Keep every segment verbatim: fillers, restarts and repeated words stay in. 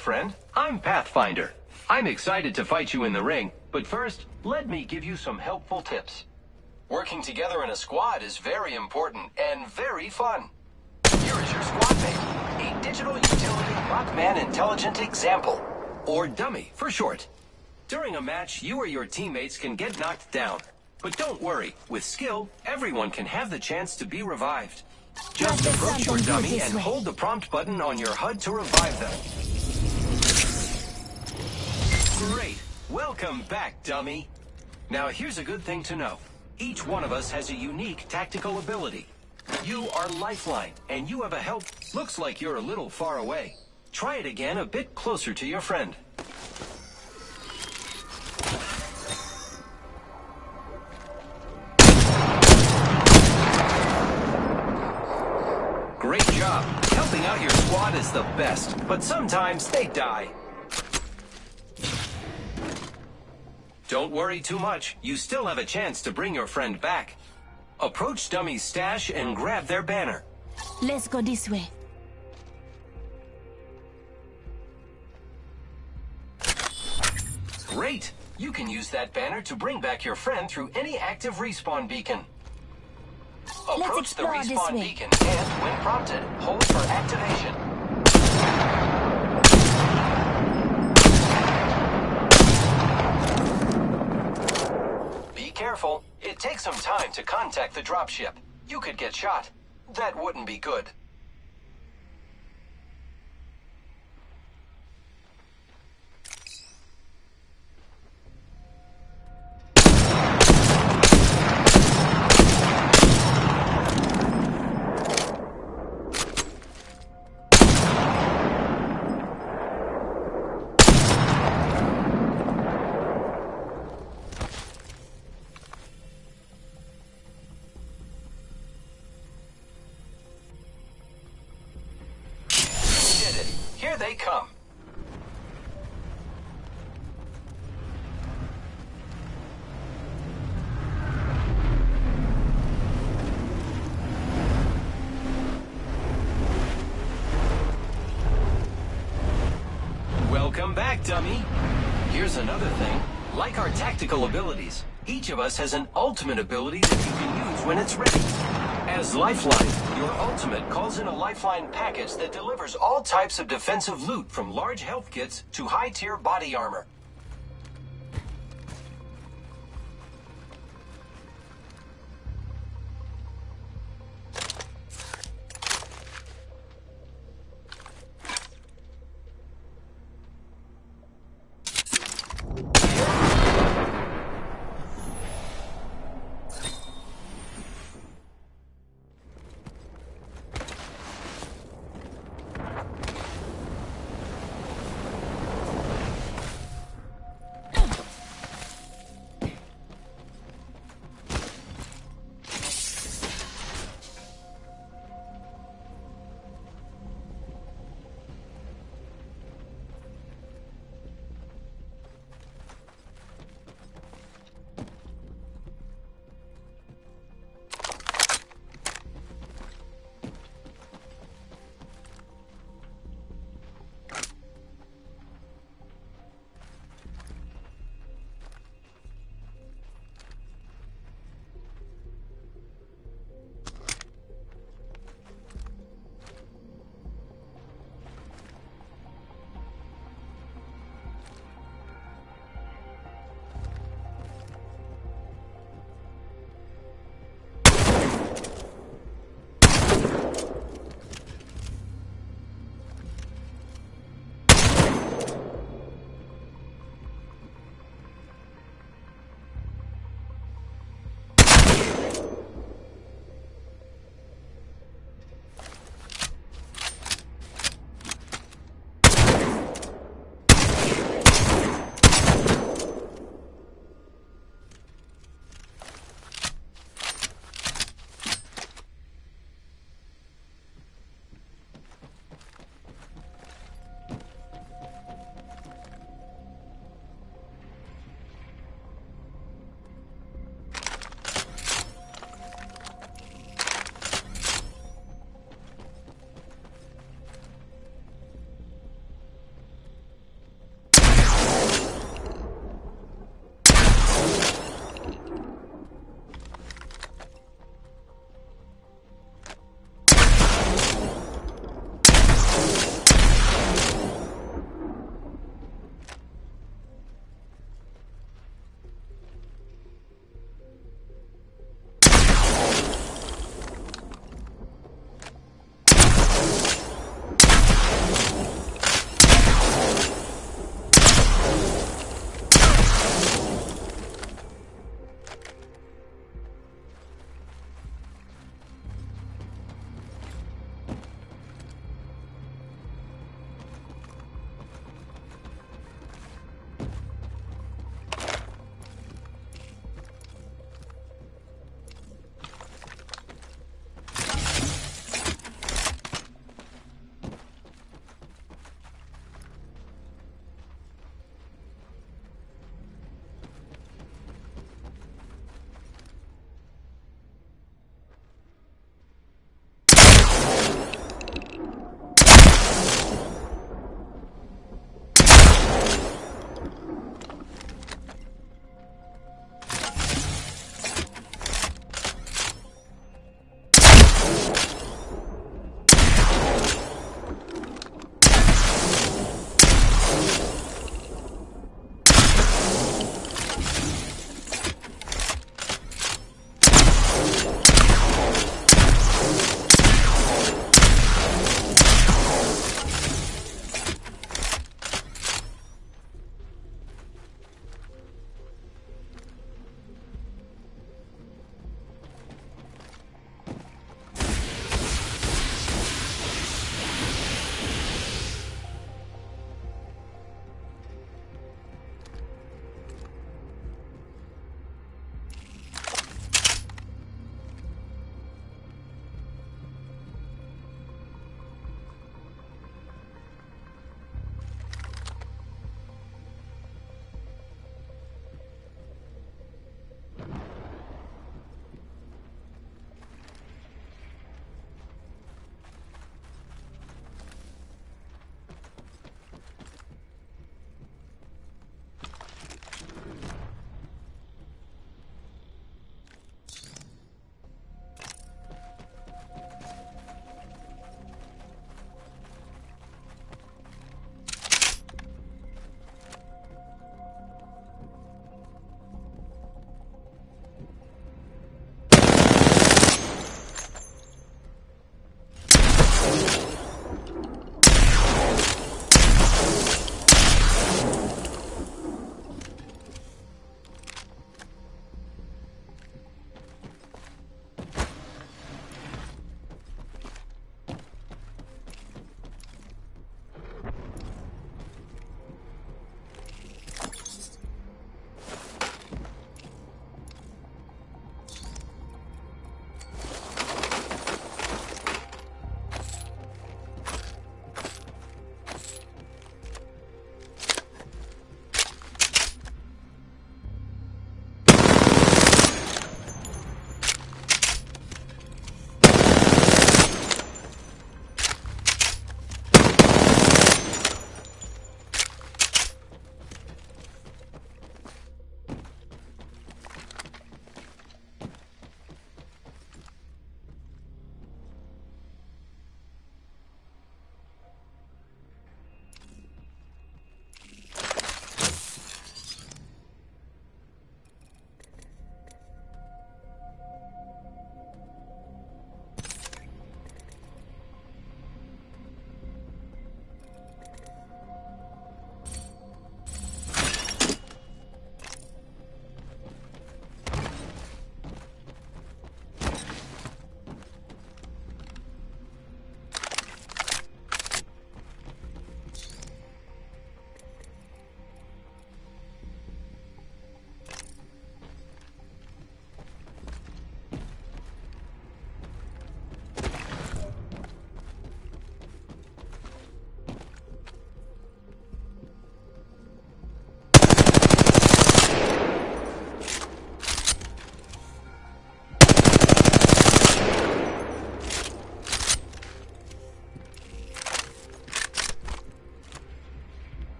friend. I'm Pathfinder. I'm excited to fight you in the ring, but first, let me give you some helpful tips. Working together in a squad is very important and very fun. Here is your squad mate, a digital utility Rockman Intelligent Example, or Dummy for short. During a match, you or your teammates can get knocked down. But don't worry, with skill, everyone can have the chance to be revived. Just approach your dummy and hold the prompt button on your H U D to revive them. Great! Welcome back, dummy! Now here's a good thing to know. Each one of us has a unique tactical ability. You are Lifeline, and you have a help. Looks like you're a little far away. Try it again a bit closer to your friend. Great job. Helping out your squad is the best, but sometimes they die. Don't worry too much. You still have a chance to bring your friend back. Approach Dummy's stash and grab their banner. Let's go this way. Great! You can use that banner to bring back your friend through any active respawn beacon. Approach the respawn beacon and, when prompted, hold for activation. Be careful. It takes some time to contact the dropship. You could get shot. That wouldn't be good. Here they come. Welcome back, dummy. Here's another thing. Like our tactical abilities, each of us has an ultimate ability that you can use when it's ready. As Lifeline, your ultimate calls in a Lifeline package that delivers all types of defensive loot from large health kits to high-tier body armor.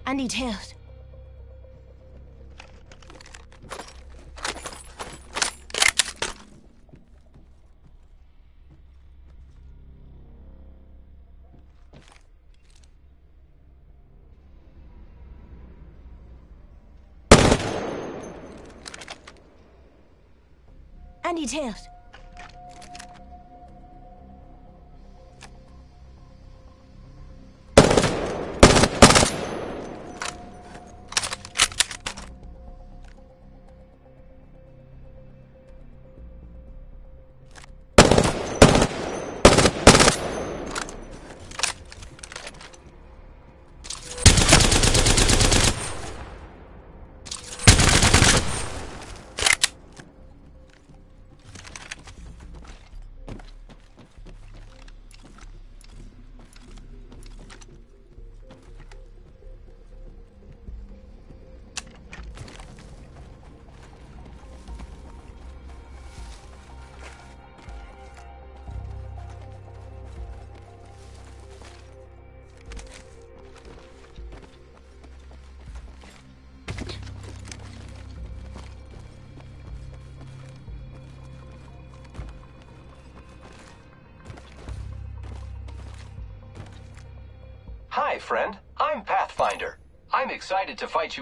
I need help. I need help. Hi, friend. I'm Pathfinder. I'm excited to fight you.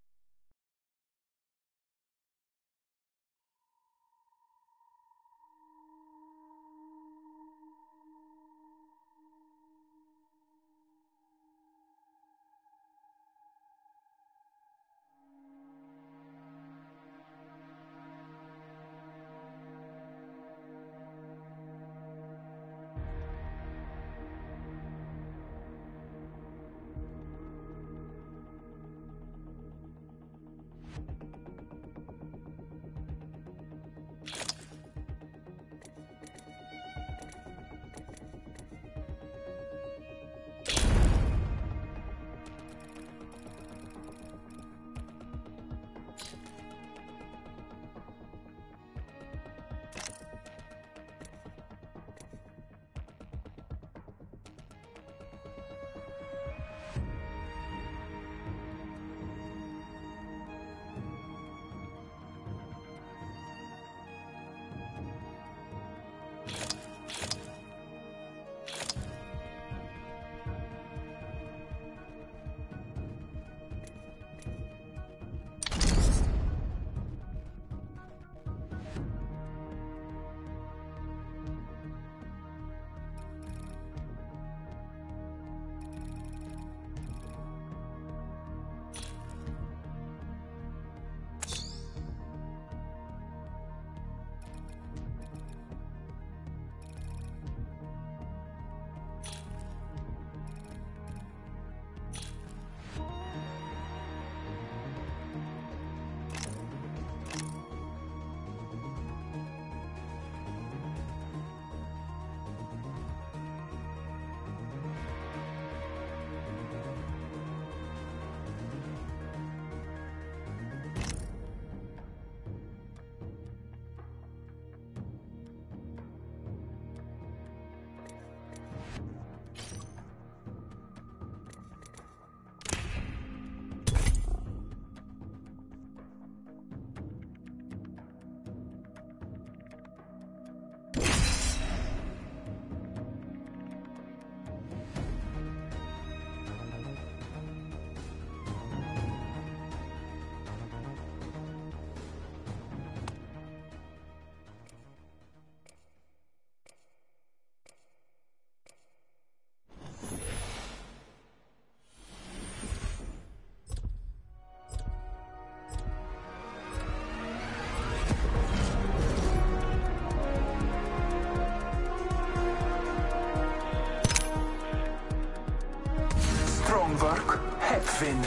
Work, Hedvin.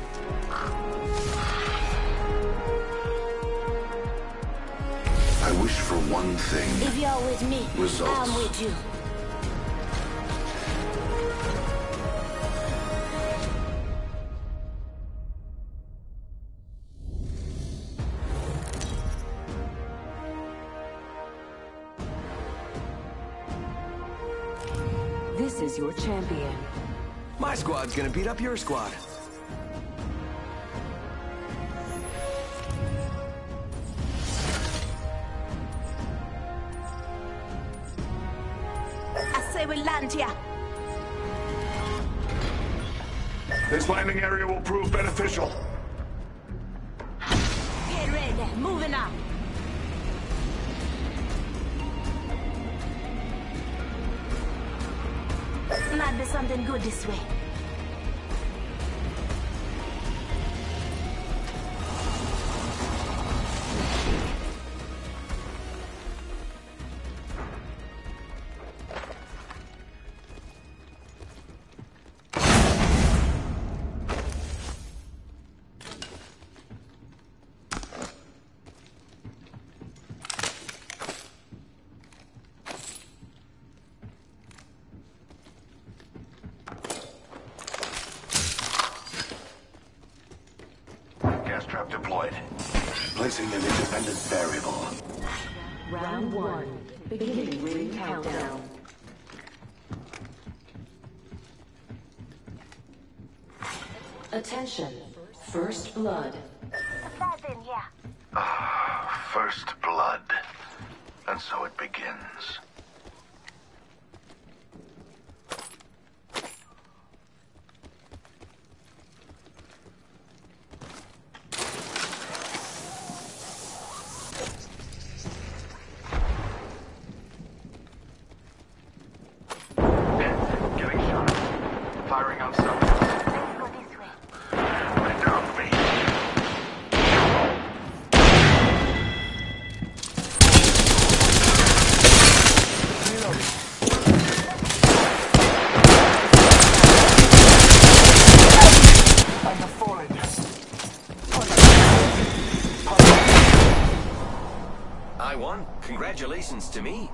I wish for one thing. If you're with me, Results. I'm with you. This is your champion. My squad's gonna beat up your squad. say we land here. This landing area will prove beneficial. Get ready, moving up. Might be something good this way. Gas trap deployed. Placing an independent variable. Round one. Beginning ring countdown. Attention. First blood. Ah, first blood. And so it begins. Getting shot. Firing on someone. Let's go this way. Right down me. I have fallen. I won. Congratulations to me.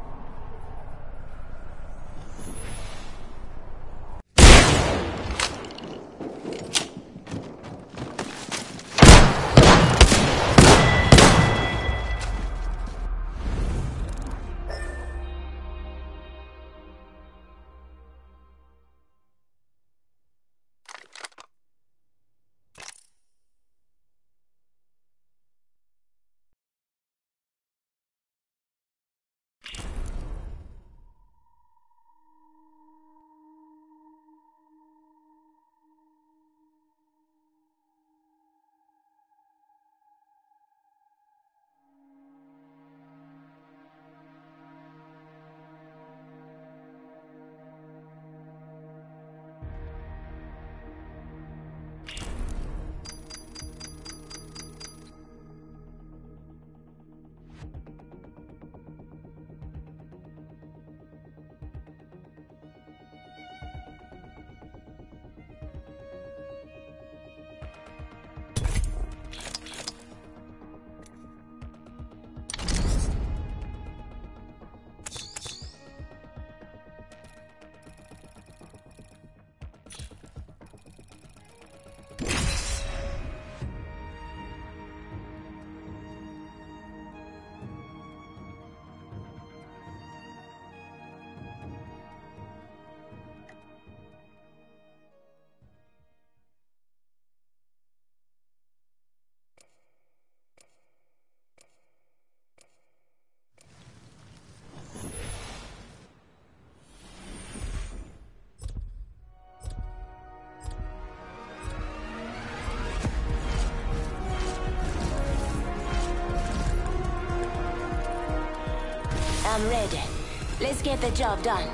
I'm ready. Let's get the job done.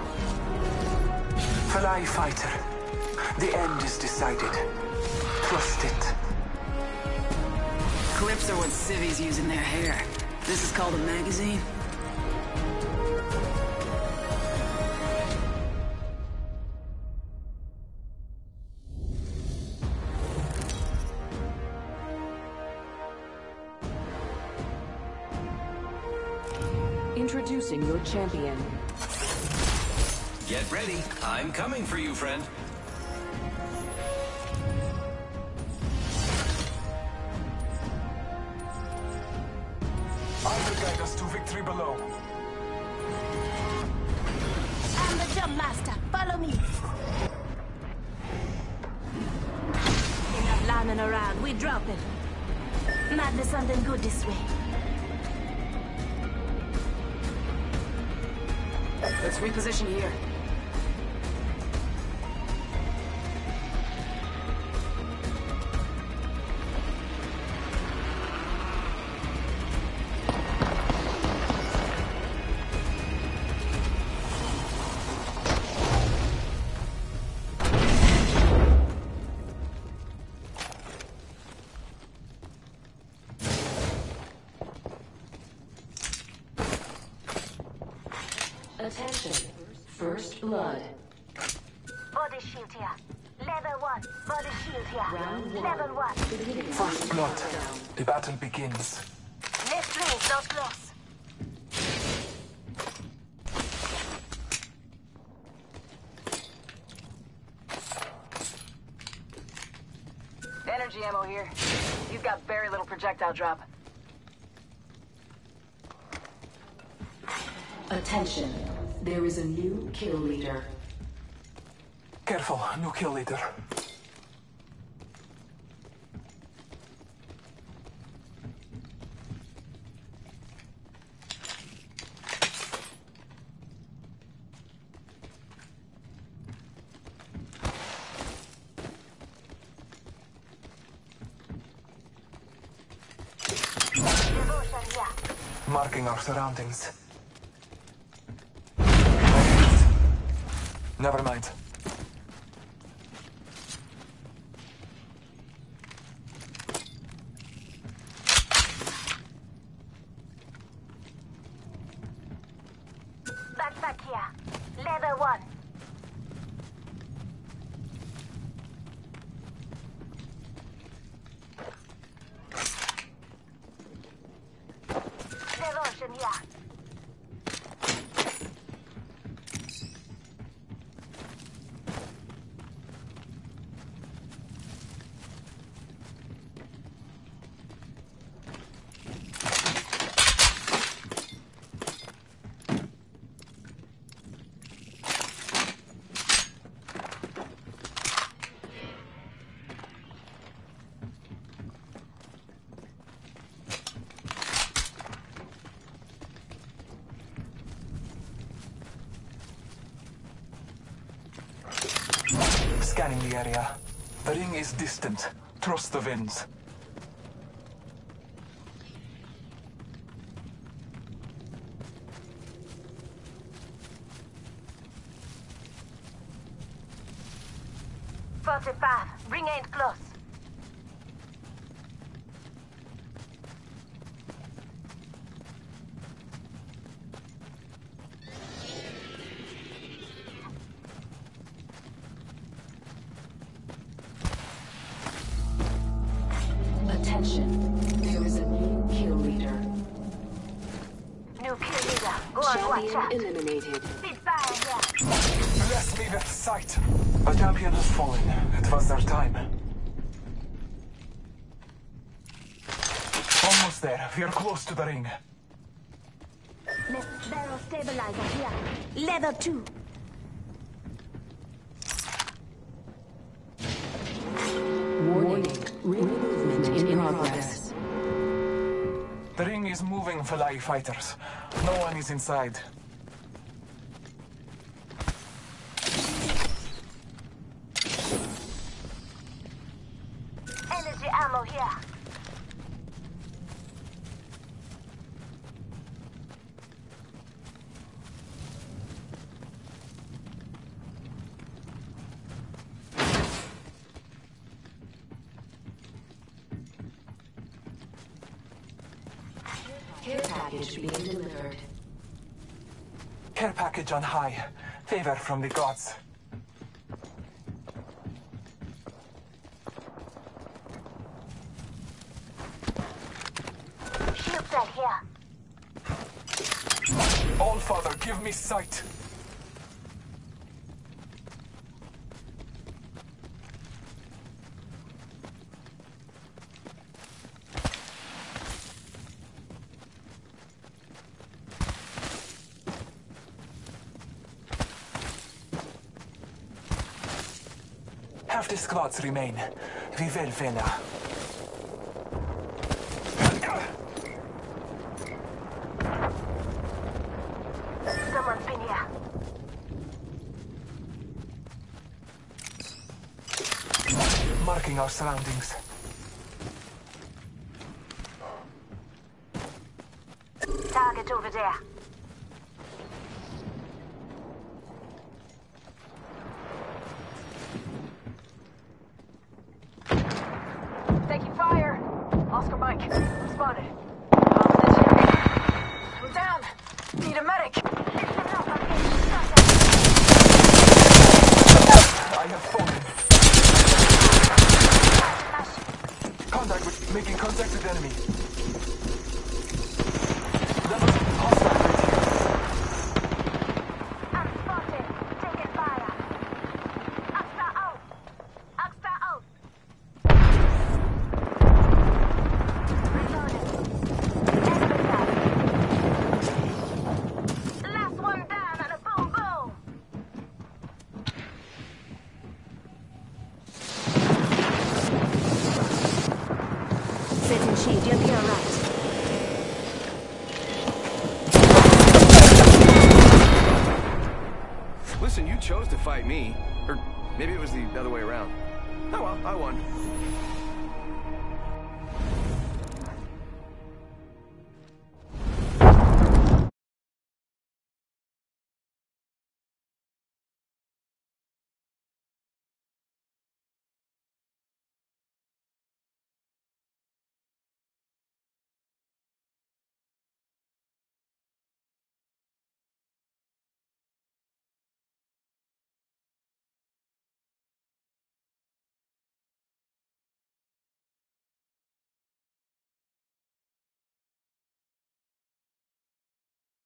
Fly fighter. The end is decided. Trust it. Clips are what civvies use in their hair. This is called a magazine? Introducing your champion. Get ready. I'm coming for you, friend. I will guide us to victory below. I'm the jump master. Follow me. Enough lambing around. We're dropping. Might be something good this way. Let's reposition here. Attention. First blood. Body shield here. Level one. Body shield here. Round one. Level one. Beginning First ring blood. countdown. The battle begins. Next ring, not close. Energy ammo here. You've got very little projectile drop. Attention. There is a new kill leader. Careful, new kill leader. Devotion here. Marking our surroundings. Never mind. Backpack here. Level one. Devotion here. Scanning the area. The ring is distant. Trust the winds. forty-five. Ring ain't close. Attention. There is a new kill leader. New kill leader. Go on, watch out. Champion eliminated. Spitfire here. Bless me with sight. A champion has fallen. It was their time. Almost there. We are close to the ring. Left barrel stabilizer here. Level two. Warning. Ring movement in progress. The ring is moving, Falai fighters. No one is inside. Energy ammo here. Care package being delivered. Care package on high. Favor from the gods. Shield cell here. All Father, give me sight. Half the squads remain. We will win. Someone's been here. Marking our surroundings. Target over there. Taking fire. Oscar Mike. Spotted. Hostage here. I'm down. Need a medic. Listen up, I'm getting shot I have fallen. at. Contact with making contact with enemy. Level hostile I'm spotted. Taking fire. Extra out. Extra out. Reloading. Enemy down. Last one down and a boom boom. Setting shield, you'll be alright. Listen, you chose to fight me. Or maybe it was the other way around. Oh well, I won.